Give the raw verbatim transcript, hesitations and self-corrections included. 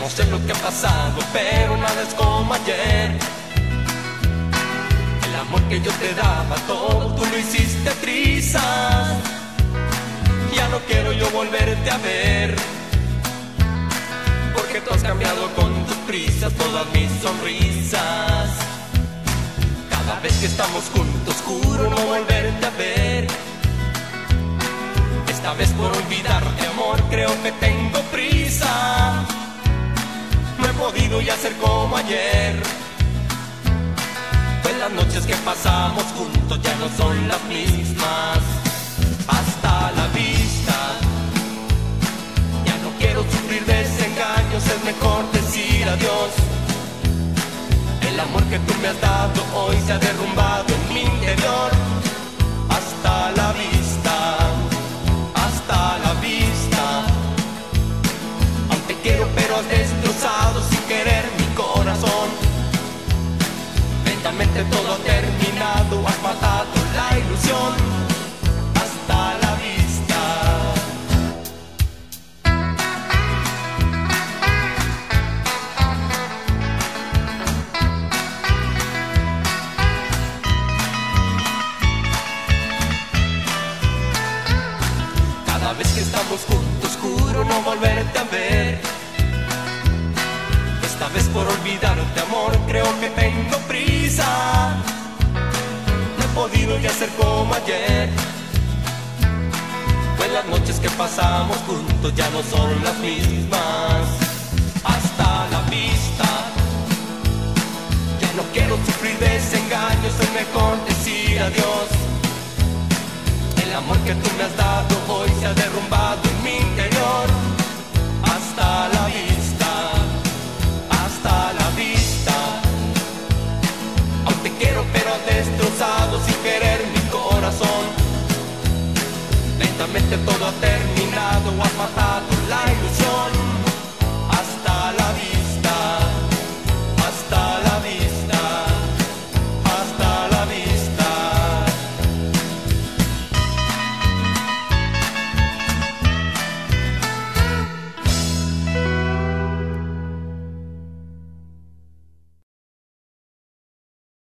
no sé lo que ha pasado, pero nada es como ayer. El amor que yo te daba, todo tú lo hiciste trizas. Ya no quiero yo volverte a ver, porque tú has cambiado con tus prisas todas mis sonrisas. Cada vez que estamos juntos juro no volverte a ver. Esta vez por olvidarte, amor, creo que tengo prisa. No he podido ya ser como ayer, pues las noches que pasamos juntos ya no son las mismas. Hasta la vista, ya no quiero sufrir desengaños, es mejor decir adiós. El amor que tú me has dado hoy se ha derrumbado en mi interior. Hasta la vista, hasta la vista. Aún te quiero pero has destrozado sin querer mi corazón. Lentamente todo ha terminado, has matado la ilusión. Hasta la vista. Cada vez que estamos juntos juro no volverte a ver. Esta vez por olvidarte, amor, creo que tengo prisa. No he podido ya ser como ayer, pues las noches que pasamos juntos ya no son las mismas. Hasta la vista, ya no quiero sufrir desengaños, es mejor decir adiós. El amor que tú me has dado hoy se ha derrumbado en mi interior. Hasta la vista, hasta la vista. Aún te quiero pero has destrozado sin querer mi corazón. Lentamente todo ha terminado, has matado la